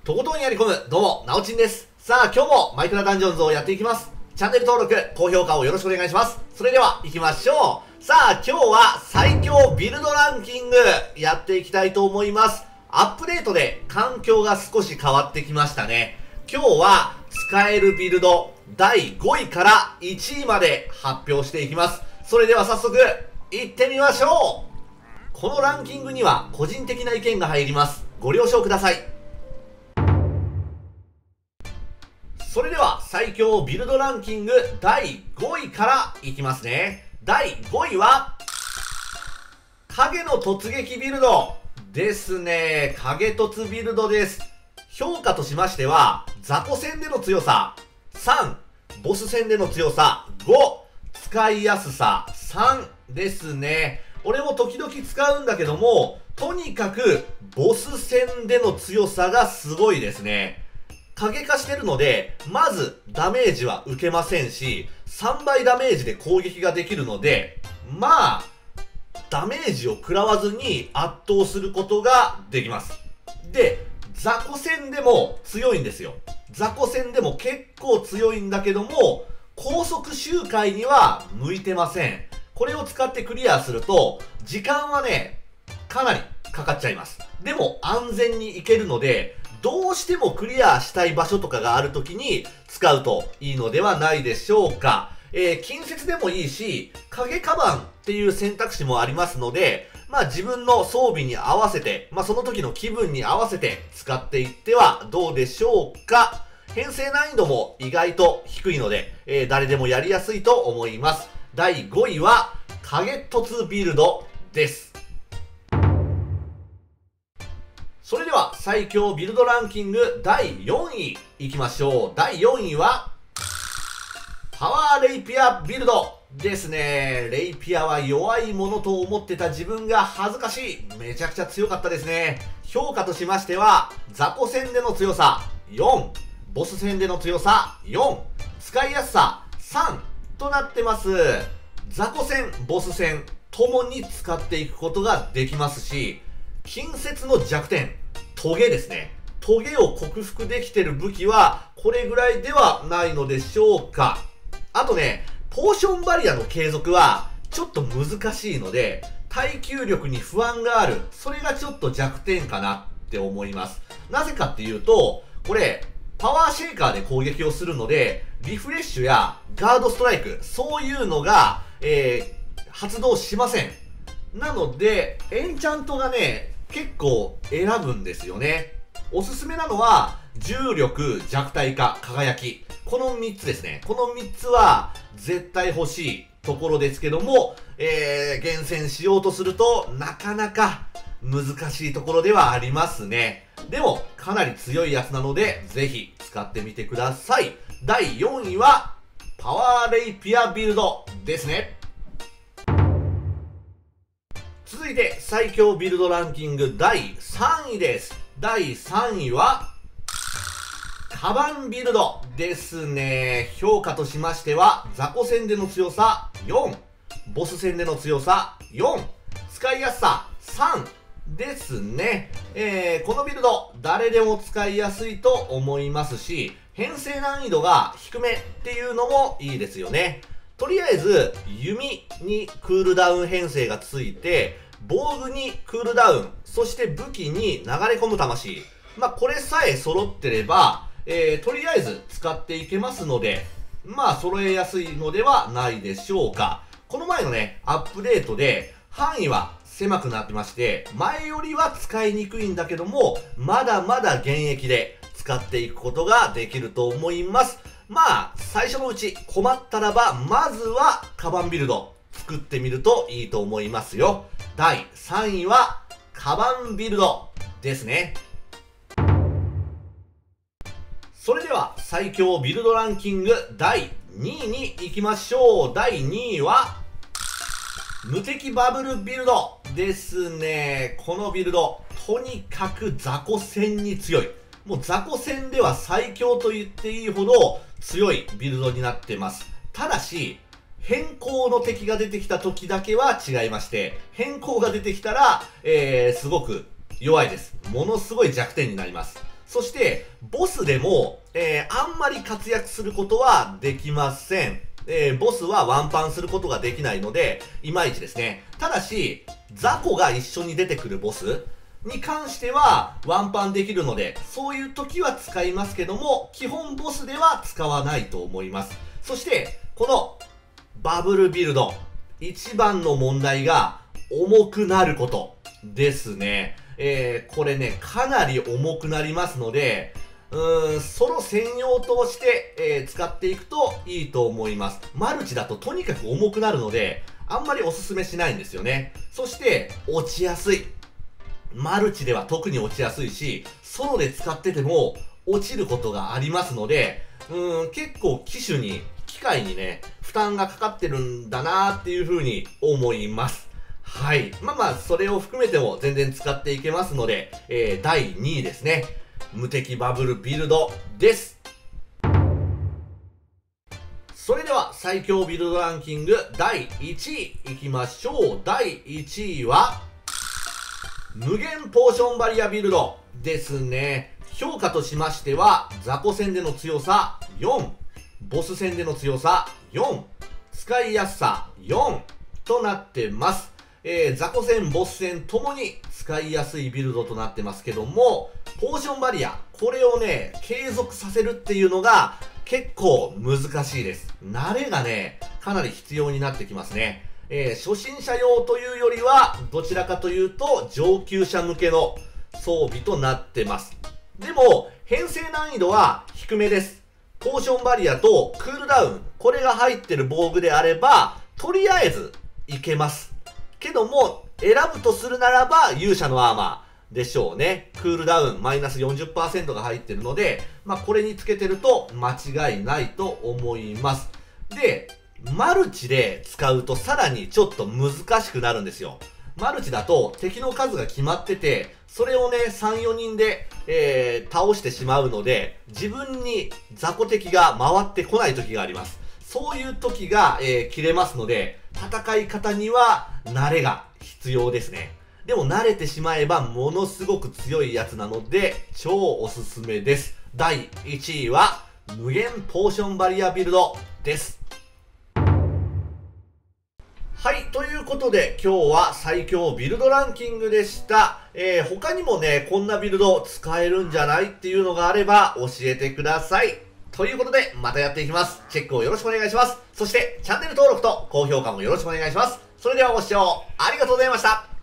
とことんやり込む、どうも、なおちんです。さあ、今日もマイクラダンジョンズをやっていきます。チャンネル登録、高評価をよろしくお願いします。それでは、行きましょう。さあ、今日は最強ビルドランキング、やっていきたいと思います。アップデートで環境が少し変わってきましたね。今日は、使えるビルド、第5位から1位まで発表していきます。それでは早速、行ってみましょう。このランキングには個人的な意見が入ります。ご了承ください。それでは最強ビルドランキング第5位からいきますね。第5位は、影の突撃ビルドですね。影突ビルドです。評価としましては、雑魚戦での強さ3、ボス戦での強さ5、使いやすさ3ですね。俺も時々使うんだけども、とにかくボス戦での強さがすごいですね。影化してるので、まずダメージは受けませんし、3倍ダメージで攻撃ができるので、まあ、ダメージを食らわずに圧倒することができます。で、雑魚戦でも強いんですよ。雑魚戦でも結構強いんだけども、高速周回には向いてません。これを使ってクリアすると、時間はね、かなりかかっちゃいます。でも安全に行けるので、どうしてもクリアしたい場所とかがあるときに使うといいのではないでしょうか。近接でもいいし、影カバンっていう選択肢もありますので、まあ自分の装備に合わせて、まあその時の気分に合わせて使っていってはどうでしょうか。編成難易度も意外と低いので、誰でもやりやすいと思います。第5位は、影突ビルドです。それでは、最強ビルドランキング第4位いきましょう。第4位は、パワーレイピアビルドですね。レイピアは弱いものと思ってた自分が恥ずかしい。めちゃくちゃ強かったですね。評価としましては、雑魚戦での強さ4、ボス戦での強さ4、使いやすさ3となってます。雑魚戦、ボス戦ともに使っていくことができますし、近接の弱点、トゲですね。トゲを克服できてる武器はこれぐらいではないのでしょうか。あとね、ポーションバリアの継続はちょっと難しいので、耐久力に不安がある。それがちょっと弱点かなって思います。なぜかっていうと、これ、パワーシェイカーで攻撃をするので、リフレッシュやガードストライク、そういうのが、発動しません。なので、エンチャントがね、結構選ぶんですよね。おすすめなのは、重力、弱体化、輝き。この3つですね。この3つは絶対欲しいところですけども、厳選しようとするとなかなか難しいところではありますね。でも、かなり強いやつなので、ぜひ使ってみてください。第4位は、パワーレイピアビルドですね。続いて、最強ビルドランキング第3位です。第3位は、カバンビルドですね。評価としましては、雑魚戦での強さ4、ボス戦での強さ4、使いやすさ3ですね。このビルド、誰でも使いやすいと思いますし、編成難易度が低めっていうのもいいですよね。とりあえず、弓にクールダウン編成がついて、防具にクールダウン、そして武器に流れ込む魂。まあ、これさえ揃ってれば、とりあえず使っていけますので、まあ、揃えやすいのではないでしょうか。この前のね、アップデートで、範囲は狭くなってまして、前よりは使いにくいんだけども、まだまだ現役で使っていくことができると思います。まあ、最初のうち困ったらば、まずはカバンビルド作ってみるといいと思いますよ。第3位は、カバンビルドですね。それでは、最強ビルドランキング第2位に行きましょう。第2位は、無敵バブルビルドですね。このビルド、とにかく雑魚戦に強い。もう雑魚戦では最強と言っていいほど強いビルドになってます。ただし、変更の敵が出てきた時だけは違いまして、変更が出てきたら、すごく弱いです。ものすごい弱点になります。 そして、ボスでも、あんまり活躍することはできません。ボスはワンパンすることができないので、いまいちですね。ただし、雑魚が一緒に出てくるボスに関してはワンパンできるので、そういう時は使いますけども、基本ボスでは使わないと思います。そして、このバブルビルド、一番の問題が重くなることですね。これね、かなり重くなりますので、ソロ専用として、使っていくといいと思います。マルチだととにかく重くなるので、あんまりおすすめしないんですよね。そして、落ちやすい。マルチでは特に落ちやすいし、ソロで使ってても落ちることがありますので、結構機械にね、負担がかかってるんだなーっていう風に思います。はい。それを含めても全然使っていけますので、第2位ですね。無敵バブルビルドです。それでは最強ビルドランキング第1位いきましょう。第1位は、無限ポーションバリアビルドですね。評価としましては、雑魚戦での強さ4、ボス戦での強さ4、使いやすさ4となってます。雑魚戦、ボス戦ともに使いやすいビルドとなってますけども、ポーションバリア、これをね、継続させるっていうのが結構難しいです。慣れがね、かなり必要になってきますね。初心者用というよりは、どちらかというと上級者向けの装備となってます。でも、編成難易度は低めです。ポーションバリアとクールダウン、これが入ってる防具であれば、とりあえずいけます。けども、選ぶとするならば勇者のアーマーでしょうね。クールダウンマイナス 40% が入ってるので、これにつけてると間違いないと思います。で、マルチで使うとさらにちょっと難しくなるんですよ。マルチだと敵の数が決まってて、それをね、3、4人で、倒してしまうので、自分に雑魚敵が回ってこない時があります。そういう時が、切れますので、戦い方には慣れが必要ですね。でも慣れてしまえばものすごく強いやつなので、超おすすめです。第1位は、無限ポーションバリアビルドです。はい。ということで、今日は最強ビルドランキングでした。他にもね、こんなビルド使えるんじゃないっていうのがあれば教えてください。ということで、またやっていきます。チェックをよろしくお願いします。そして、チャンネル登録と高評価もよろしくお願いします。それではご視聴ありがとうございました。